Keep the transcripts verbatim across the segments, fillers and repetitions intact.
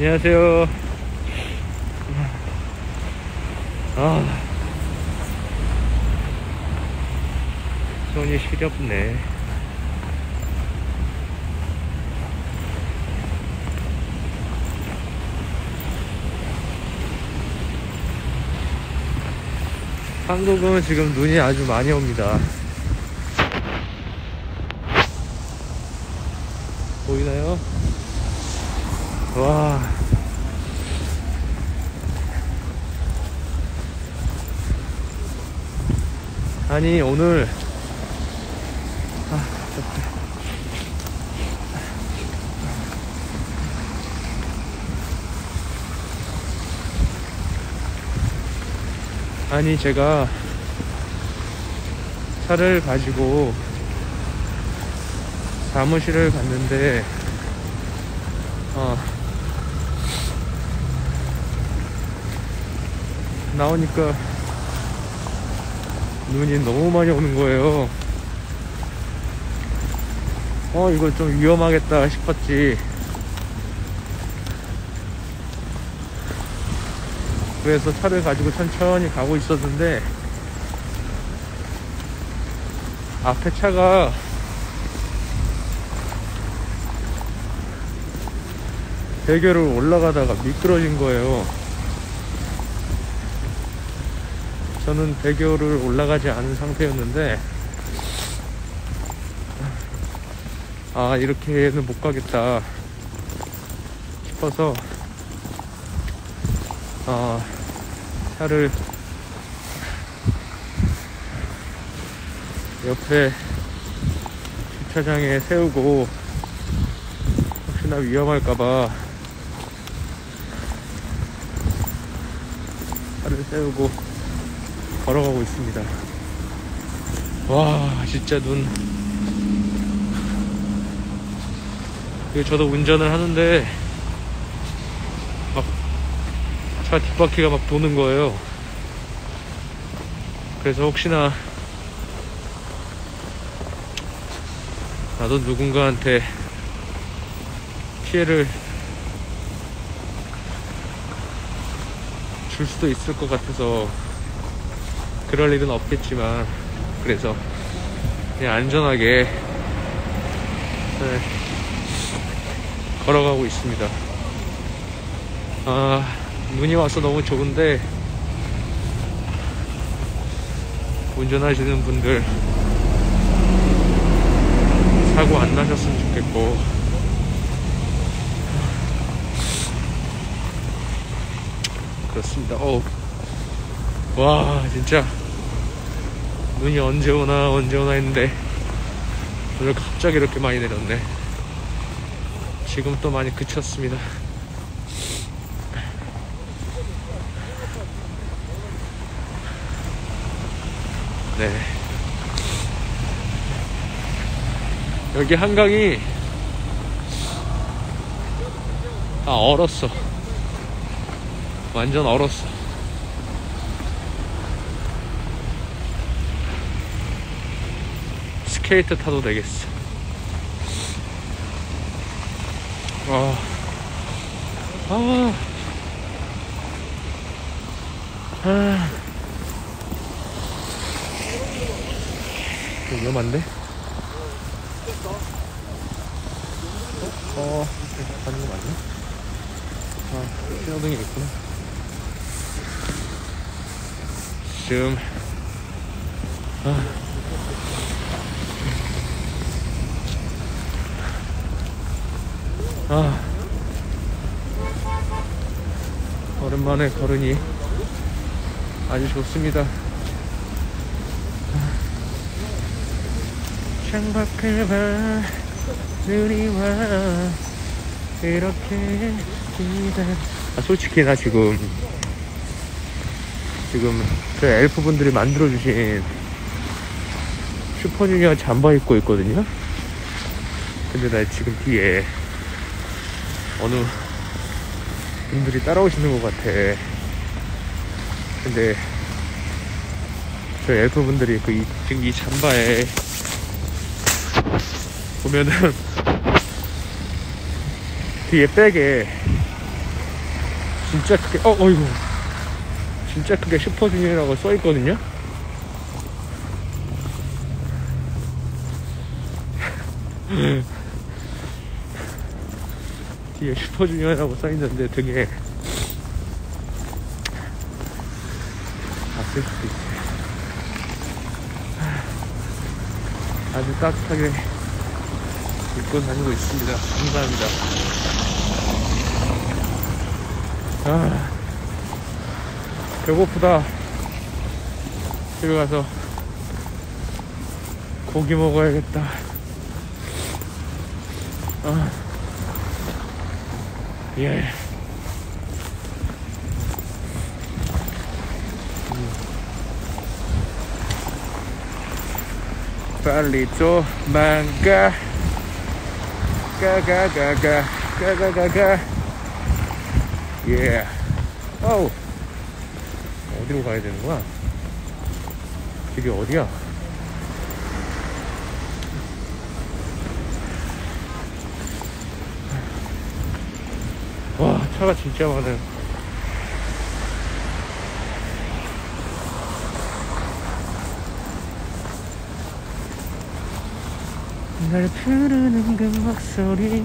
안녕하세요. 아, 손이 시렵네. 한국은 지금 눈이 아주 많이 옵니다. 보이나요? 와. 아니 오늘 아, 아니 제가 차를 가지고 사무실을 갔는데 어, 나오니까 눈이 너무 많이 오는 거예요. 어 이거 좀 위험하겠다 싶었지. 그래서 차를 가지고 천천히 가고 있었는데 앞에 차가 대교를 올라가다가 미끄러진 거예요. 저는 대교를 올라가지 않은 상태였는데 아 이렇게는 못 가겠다 싶어서 아 차를 옆에 주차장에 세우고 혹시나 위험할까봐 차를 세우고 걸어가고 있습니다. 와 진짜 눈. 이거 저도 운전을 하는데 막 차 뒷바퀴가 막 도는 거예요. 그래서 혹시나 나도 누군가한테 피해를 줄 수도 있을 것 같아서 그럴 일은 없겠지만 그래서 그냥 안전하게 네, 걸어가고 있습니다. 아 눈이 와서 너무 좋은데 운전하시는 분들 사고 안 나셨으면 좋겠고 그렇습니다. 어, 와 진짜 눈이 언제 오나 언제 오나 했는데 오늘 갑자기 이렇게 많이 내렸네. 지금 또 많이 그쳤습니다. 네. 여기 한강이 아 얼었어. 완전 얼었어. 스케이트 타도 되겠어. 아, 아, 아, 위험한데? 어, 이렇게 가는 거 맞나? 아, 신호등이 있구나. 지금, 아, 아, 오랜만에 걸으니 아주 좋습니다. 창밖을 봐 눈이 와 이렇게 기다. 아 솔직히 나 지금 지금 저 엘프분들이 만들어주신 슈퍼주니어 잠바 입고 있거든요. 근데 나 지금 뒤에 어느 분들이 따라오시는 것 같아. 근데 저 엘프분들이 그 이, 지금 이 잠바에 보면은 뒤에 백에 진짜 크게, 어, 어이구. 진짜 크게 슈퍼주니어라고 써있거든요? 뒤에 슈퍼주니어라고 써있는데 되게 아플 수도 있어요. 아주 따뜻하게 입고 다니고 있습니다. 감사합니다. 아, 배고프다. 집에 가서 고기 먹어야겠다. 아, 예. 음. 빨리 도망가. 가가가가 가가가가. 예. 어우, 어디로 가야 되는 거야? 길이 어디야? 와, 차가 진짜 많아요. 날 부르는 그 목소리,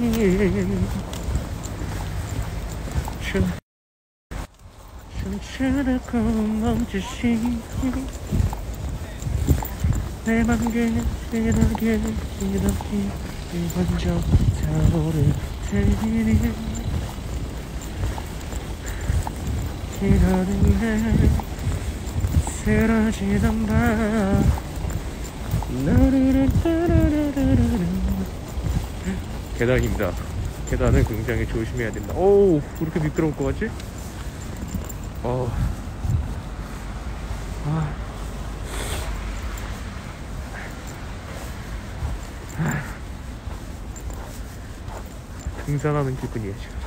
춤 춤추다고 멈추시, 내 맘에 이렇게 이렇게 먼저 타오를 테니 기다리네. 쓰러지던 밤 계단입니다. 계단을 굉장히 조심해야 된다. 오우, 왜 이렇게 미끄러울 것 같지? 어. 아. 아. 등산하는 기분이에요 지금.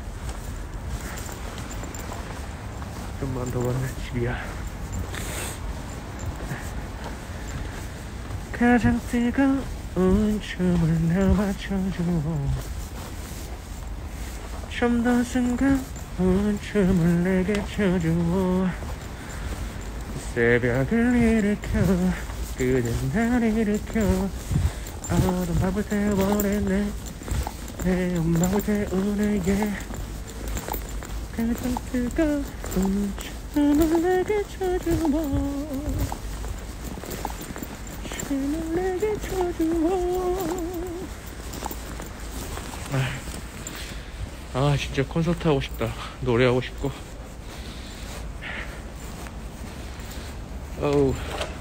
좀만 더 가면 집이야. 가장 뜨거운 춤을 나 맞춰줘. 좀 더 승가운 춤을 내게 춰줘. 새벽을 일으켜 그댄 날 일으켜. 어둠 밤을 태워버렸네. 내 음악을 태우네. yeah. 가장 뜨거운 춤을 내게 춰줘. 춤을 내게 춰줘. 아, 진짜 콘서트 하고 싶다. 노래하고 싶고. 어우.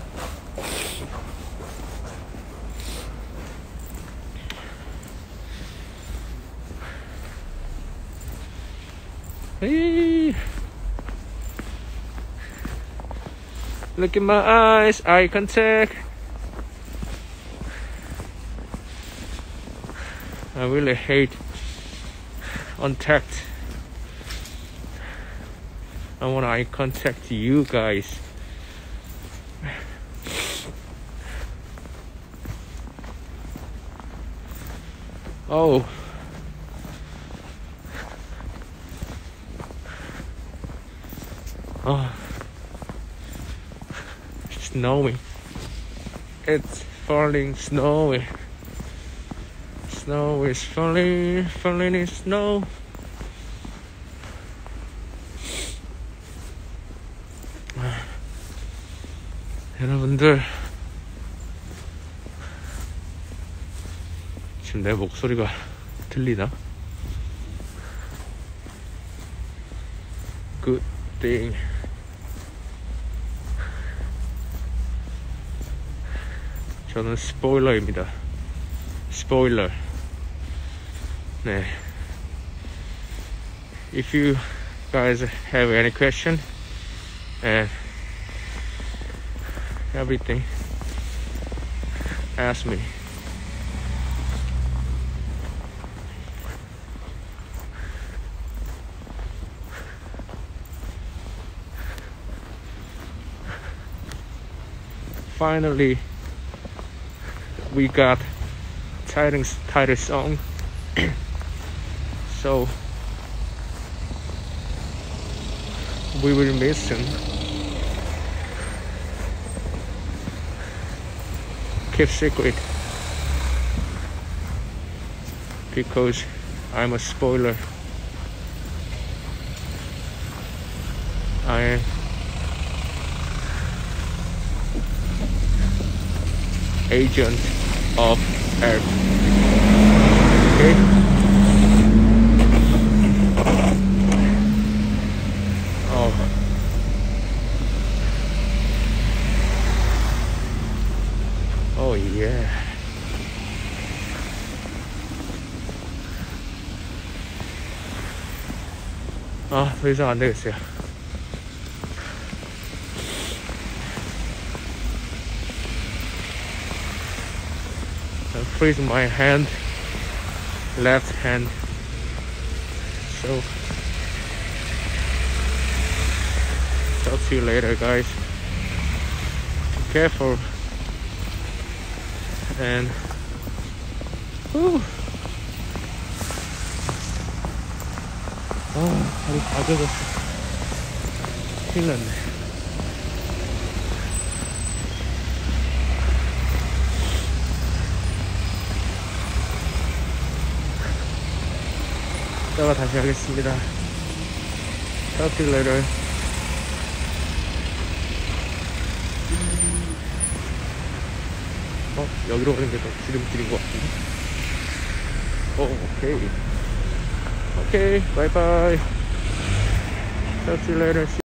Hey. Look in my eyes, eye contact. I really hate contact. I want eye contact to you guys. Oh. Oh. It's snowing. It's falling snowy. Snow is falling, falling in snow. 여러분들, 지금 내 목소리가 들리나? Good thing. 저는 스포일러입니다. 스포일러. 네. If you guys have any question and everything, ask me. Finally, we got title title song. So we will miss him. Keep secret, because I'm a spoiler. I am agent of Earth. Okay? Oh. Oh yeah. 아, 더 이상 안 되겠어요. I freeze my hand, left hand. So, talk to you later, guys. Be careful. And, whew. 아, 다리 다 젖었어. 큰일 났네. 이따가 다시 하겠습니다. Talk to you later. 어? 여기로 가는 게 더 지름길인 것 같은데? 어, 오케이. 오케이, 바이바이. Talk to you later.